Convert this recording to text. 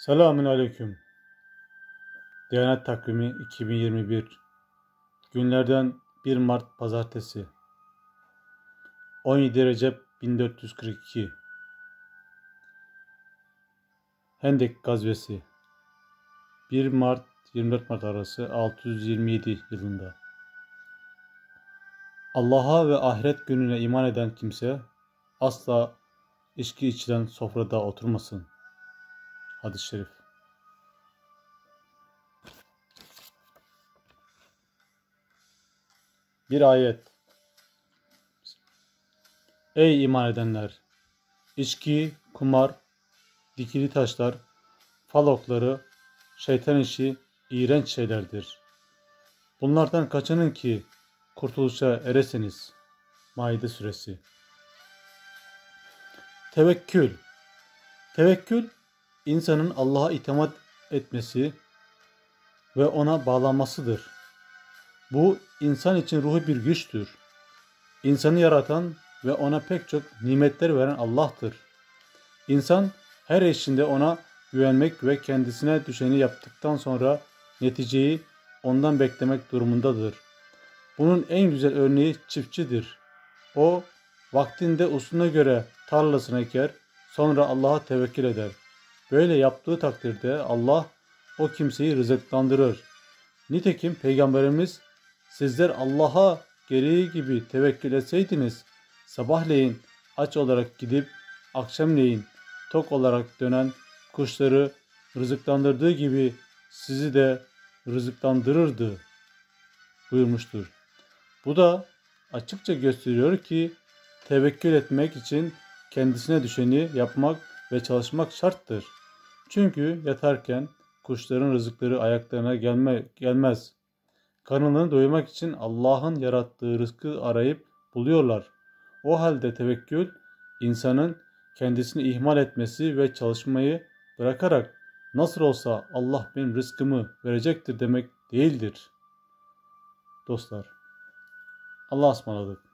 Selamün Aleyküm. Diyanet Takvimi 2021. Günlerden 1 Mart Pazartesi. 17 Recep 1442. Hendek Gazvesi. 1 Mart 24 Mart arası 627 yılında. Allah'a ve ahiret gününe iman eden kimse asla içki içilen sofrada oturmasın. Hadis-i şerif. Bir ayet. Ey iman edenler! İçki, kumar, dikili taşlar, fal okları, şeytan işi iğrenç şeylerdir. Bunlardan kaçının ki kurtuluşa eresiniz. Maide suresi. Tevekkül. Tevekkül, insanın Allah'a itimat etmesi ve ona bağlanmasıdır. Bu, insan için ruhi bir güçtür. İnsanı yaratan ve ona pek çok nimetler veren Allah'tır. İnsan her işinde ona güvenmek ve kendisine düşeni yaptıktan sonra neticeyi ondan beklemek durumundadır. Bunun en güzel örneği çiftçidir. O, vaktinde usulüne göre tarlasını eker, sonra Allah'a tevekkül eder. Böyle yaptığı takdirde Allah o kimseyi rızıklandırır. Nitekim Peygamberimiz, sizler Allah'a gereği gibi tevekkül etseydiniz, sabahleyin aç olarak gidip akşamleyin tok olarak dönen kuşları rızıklandırdığı gibi sizi de rızıklandırırdı buyurmuştur. Bu da açıkça gösteriyor ki tevekkül etmek için kendisine düşeni yapmak ve çalışmak şarttır. Çünkü yatarken kuşların rızıkları ayaklarına gelmez. Karınlarını doyurmak için Allah'ın yarattığı rızkı arayıp buluyorlar. O halde tevekkül, insanın kendisini ihmal etmesi ve çalışmayı bırakarak nasıl olsa Allah benim rızkımı verecektir demek değildir. Dostlar, Allah'a ısmarladık.